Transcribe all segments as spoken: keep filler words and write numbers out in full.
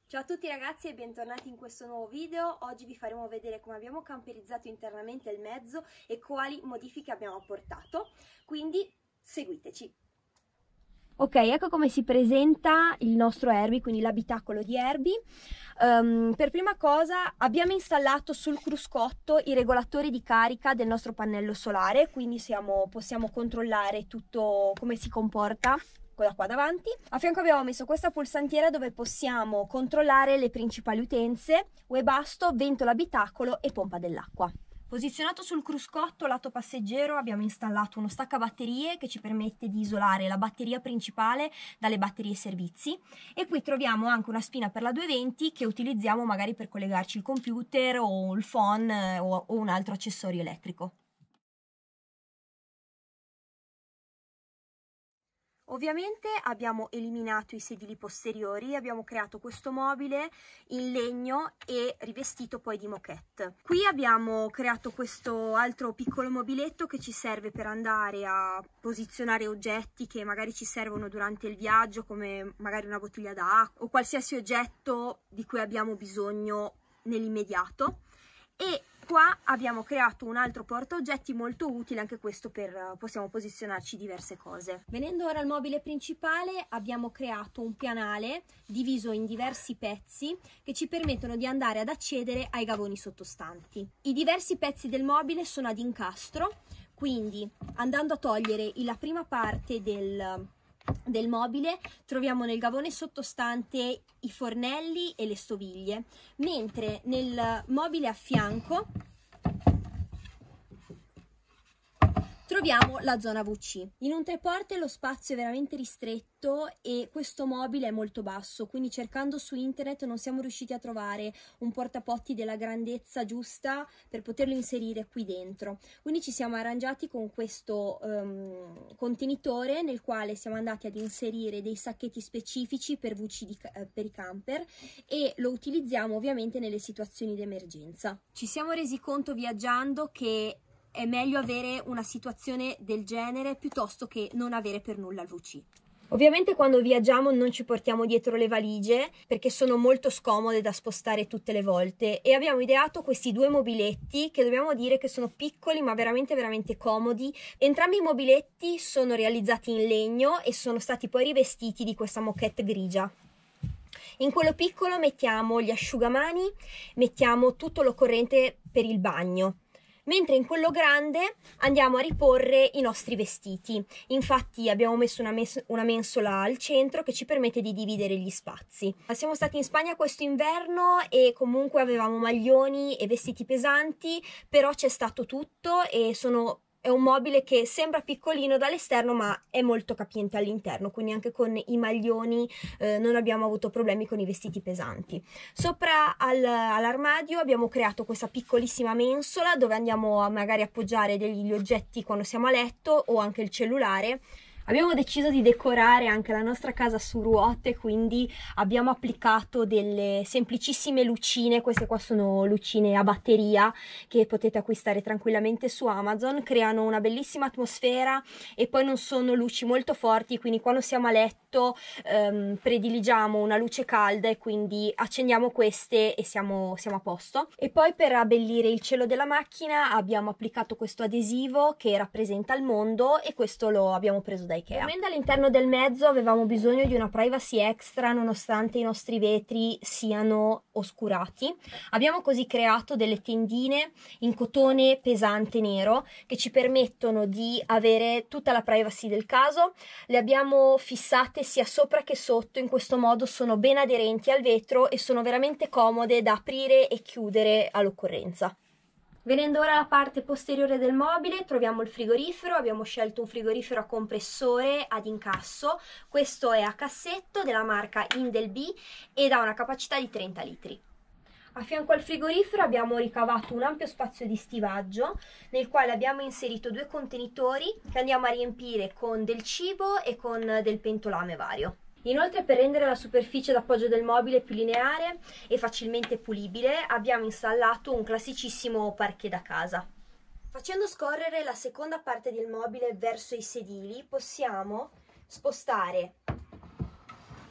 Ciao a tutti ragazzi e bentornati in questo nuovo video. Oggi vi faremo vedere come abbiamo camperizzato internamente il mezzo e quali modifiche abbiamo apportato, quindi seguiteci. Ok, ecco come si presenta il nostro Herbie, quindi l'abitacolo di Herbie. Um, per prima cosa abbiamo installato sul cruscotto i regolatori di carica del nostro pannello solare, quindi siamo, possiamo controllare tutto come si comporta da qua davanti. A fianco abbiamo messo questa pulsantiera dove possiamo controllare le principali utenze: webasto, ventola abitacolo e pompa dell'acqua. Posizionato sul cruscotto lato passeggero abbiamo installato uno staccabatterie che ci permette di isolare la batteria principale dalle batterie servizi, e qui troviamo anche una spina per la duecentoventi che utilizziamo magari per collegarci il computer o il phone o, o un altro accessorio elettrico. Ovviamente abbiamo eliminato i sedili posteriori, abbiamo creato questo mobile in legno e rivestito poi di moquette. Qui abbiamo creato questo altro piccolo mobiletto che ci serve per andare a posizionare oggetti che magari ci servono durante il viaggio, come magari una bottiglia d'acqua o qualsiasi oggetto di cui abbiamo bisogno nell'immediato. E qua abbiamo creato un altro portaoggetti molto utile, anche questo per possiamo posizionarci diverse cose. Venendo ora al mobile principale, abbiamo creato un pianale diviso in diversi pezzi che ci permettono di andare ad accedere ai gavoni sottostanti. I diversi pezzi del mobile sono ad incastro, quindi andando a togliere la prima parte del del mobile troviamo nel gavone sottostante i fornelli e le stoviglie, mentre nel mobile a fianco troviamo la zona vu ci. In un tre porte lo spazio è veramente ristretto e questo mobile è molto basso, quindi cercando su internet non siamo riusciti a trovare un portapotti della grandezza giusta per poterlo inserire qui dentro. Quindi ci siamo arrangiati con questo um, contenitore nel quale siamo andati ad inserire dei sacchetti specifici per vu ci di, eh, per i camper, e lo utilizziamo ovviamente nelle situazioni di emergenza. Ci siamo resi conto viaggiando che è meglio avere una situazione del genere piuttosto che non avere per nulla il vu ci. Ovviamente quando viaggiamo non ci portiamo dietro le valigie perché sono molto scomode da spostare tutte le volte, e abbiamo ideato questi due mobiletti che dobbiamo dire che sono piccoli ma veramente veramente comodi. Entrambi i mobiletti sono realizzati in legno e sono stati poi rivestiti di questa moquette grigia. In quello piccolo mettiamo gli asciugamani, mettiamo tutto l'occorrente per il bagno, mentre in quello grande andiamo a riporre i nostri vestiti. Infatti abbiamo messo una, mes una mensola al centro che ci permette di dividere gli spazi. Siamo stati in Spagna questo inverno e comunque avevamo maglioni e vestiti pesanti, però c'è stato tutto e sono... È un mobile che sembra piccolino dall'esterno ma è molto capiente all'interno, quindi anche con i maglioni eh, non abbiamo avuto problemi con i vestiti pesanti. Sopra al, all'armadio abbiamo creato questa piccolissima mensola dove andiamo a magari appoggiare degli oggetti quando siamo a letto o anche il cellulare. Abbiamo deciso di decorare anche la nostra casa su ruote, quindi abbiamo applicato delle semplicissime lucine. Queste qua sono lucine a batteria che potete acquistare tranquillamente su Amazon, creano una bellissima atmosfera e poi non sono luci molto forti, quindi quando siamo a letto ehm, prediligiamo una luce calda e quindi accendiamo queste e siamo, siamo a posto. E poi per abbellire il cielo della macchina abbiamo applicato questo adesivo che rappresenta il mondo, e questo lo abbiamo preso da Ikea. Ovviamente all'interno del mezzo avevamo bisogno di una privacy extra nonostante i nostri vetri siano oscurati. Abbiamo così creato delle tendine in cotone pesante nero che ci permettono di avere tutta la privacy del caso. Le abbiamo fissate sia sopra che sotto, in questo modo sono ben aderenti al vetro e sono veramente comode da aprire e chiudere all'occorrenza. Venendo ora alla parte posteriore del mobile troviamo il frigorifero. Abbiamo scelto un frigorifero a compressore ad incasso, questo è a cassetto della marca Indelby ed ha una capacità di trenta litri. A fianco al frigorifero abbiamo ricavato un ampio spazio di stivaggio nel quale abbiamo inserito due contenitori che andiamo a riempire con del cibo e con del pentolame vario. Inoltre, per rendere la superficie d'appoggio del mobile più lineare e facilmente pulibile, abbiamo installato un classicissimo parquet da casa. Facendo scorrere la seconda parte del mobile verso i sedili, possiamo spostare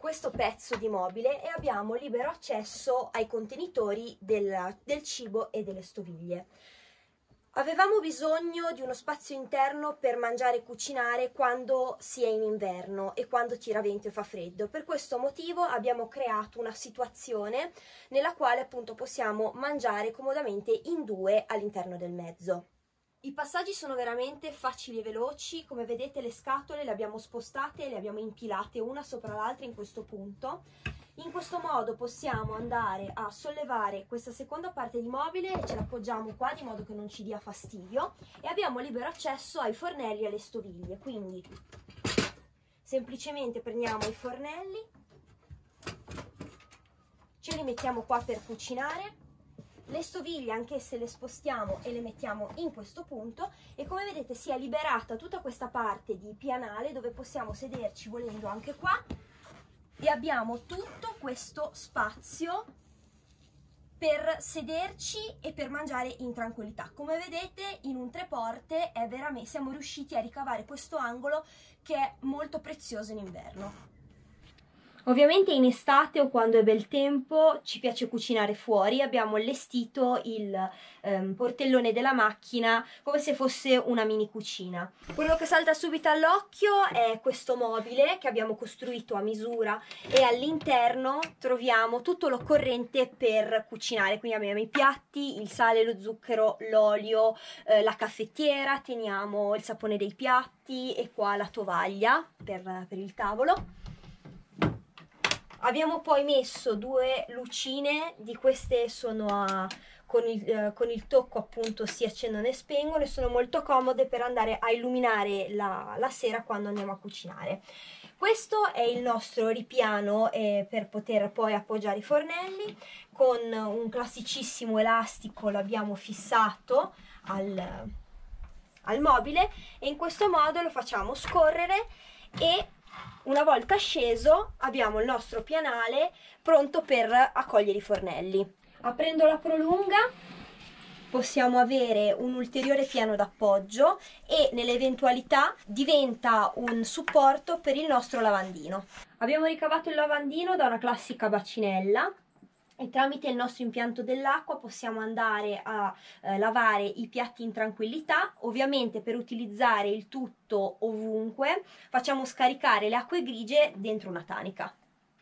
questo pezzo di mobile e abbiamo libero accesso ai contenitori del, del cibo e delle stoviglie. Avevamo bisogno di uno spazio interno per mangiare e cucinare quando si è in inverno e quando tira vento e fa freddo. Per questo motivo abbiamo creato una situazione nella quale appunto possiamo mangiare comodamente in due all'interno del mezzo. I passaggi sono veramente facili e veloci, come vedete le scatole le abbiamo spostate e le abbiamo impilate una sopra l'altra in questo punto. In questo modo possiamo andare a sollevare questa seconda parte di mobile e ce la appoggiamo qua di modo che non ci dia fastidio e abbiamo libero accesso ai fornelli e alle stoviglie, quindi semplicemente prendiamo i fornelli, ce li mettiamo qua per cucinare. Le stoviglie anch'esse le spostiamo e le mettiamo in questo punto e come vedete si è liberata tutta questa parte di pianale dove possiamo sederci volendo anche qua e abbiamo tutto questo spazio per sederci e per mangiare in tranquillità. Come vedete in un tre porte è veramente, siamo riusciti a ricavare questo angolo che è molto prezioso in inverno. Ovviamente in estate o quando è bel tempo ci piace cucinare fuori, abbiamo allestito il ehm, portellone della macchina come se fosse una mini cucina. Quello che salta subito all'occhio è questo mobile che abbiamo costruito a misura e all'interno troviamo tutto l'occorrente per cucinare, quindi abbiamo i piatti, il sale, lo zucchero, l'olio, eh, la caffettiera, teniamo il sapone dei piatti e qua la tovaglia per, per il tavolo. Abbiamo poi messo due lucine, di queste sono a, con, il, eh, con il tocco appunto si accendono e spengono e sono molto comode per andare a illuminare la, la sera quando andiamo a cucinare. Questo è il nostro ripiano eh, per poter poi appoggiare i fornelli, con un classicissimo elastico l'abbiamo fissato al, al mobile e in questo modo lo facciamo scorrere e una volta sceso abbiamo il nostro pianale pronto per accogliere i fornelli. Aprendo la prolunga possiamo avere un ulteriore piano d'appoggio e nell'eventualità diventa un supporto per il nostro lavandino. Abbiamo ricavato il lavandino da una classica bacinella e tramite il nostro impianto dell'acqua possiamo andare a eh, lavare i piatti in tranquillità. Ovviamente per utilizzare il tutto ovunque facciamo scaricare le acque grigie dentro una tanica.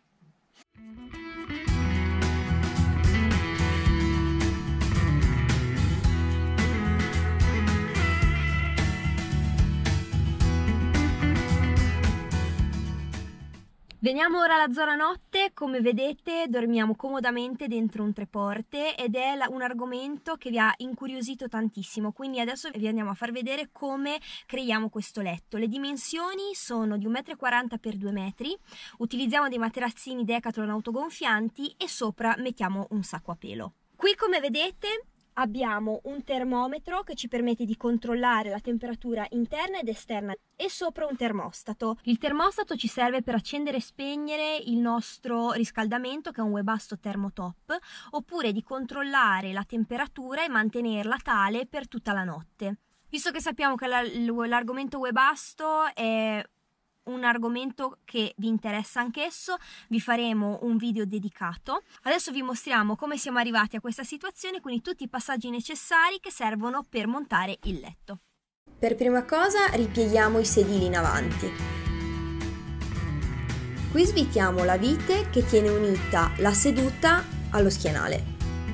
Veniamo ora alla zona notte, come vedete dormiamo comodamente dentro un tre porte ed è un argomento che vi ha incuriosito tantissimo, quindi adesso vi andiamo a far vedere come creiamo questo letto. Le dimensioni sono di un metro e quaranta per due metri, utilizziamo dei materassini Decathlon autogonfianti e sopra mettiamo un sacco a pelo. Qui come vedete abbiamo un termometro che ci permette di controllare la temperatura interna ed esterna e sopra un termostato. Il termostato ci serve per accendere e spegnere il nostro riscaldamento, che è un Webasto Thermotop, oppure di controllare la temperatura e mantenerla tale per tutta la notte. Visto che sappiamo che l'argomento Webasto è un argomento che vi interessa anch'esso, vi faremo un video dedicato. Adesso vi mostriamo come siamo arrivati a questa situazione, quindi tutti i passaggi necessari che servono per montare il letto. Per prima cosa ripieghiamo i sedili in avanti. Qui svitiamo la vite che tiene unita la seduta allo schienale.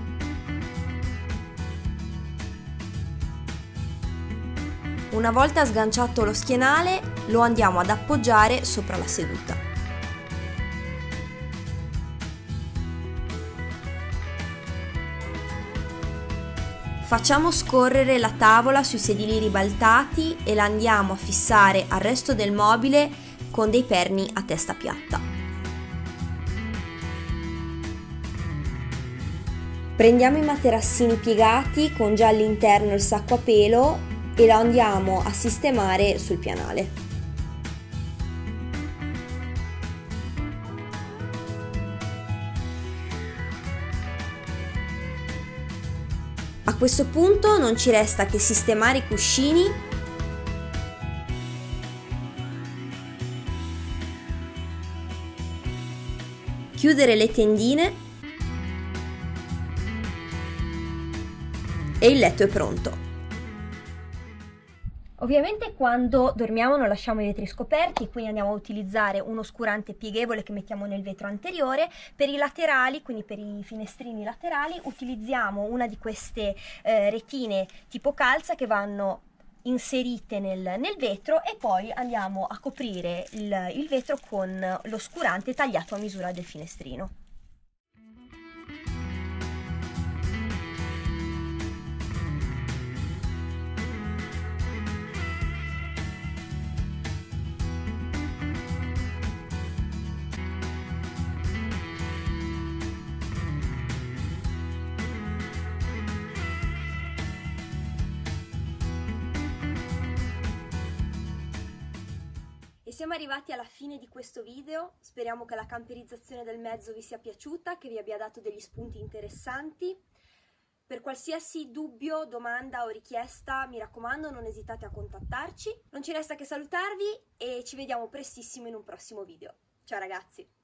Una volta sganciato lo schienale, lo andiamo ad appoggiare sopra la seduta. Facciamo scorrere la tavola sui sedili ribaltati e la andiamo a fissare al resto del mobile con dei perni a testa piatta. Prendiamo i materassini piegati con già all'interno il sacco a pelo e lo andiamo a sistemare sul pianale. A questo punto non ci resta che sistemare i cuscini chiudere le tendine e il letto è pronto. Ovviamente quando dormiamo non lasciamo i vetri scoperti, quindi andiamo a utilizzare un oscurante pieghevole che mettiamo nel vetro anteriore. Per i laterali, quindi per i finestrini laterali, utilizziamo una di queste eh, retine tipo calza che vanno inserite nel, nel vetro, e poi andiamo a coprire il, il vetro con l'oscurante tagliato a misura del finestrino. E siamo arrivati alla fine di questo video, speriamo che la camperizzazione del mezzo vi sia piaciuta, che vi abbia dato degli spunti interessanti. Per qualsiasi dubbio, domanda o richiesta, mi raccomando, non esitate a contattarci. Non ci resta che salutarvi e ci vediamo prestissimo in un prossimo video. Ciao ragazzi!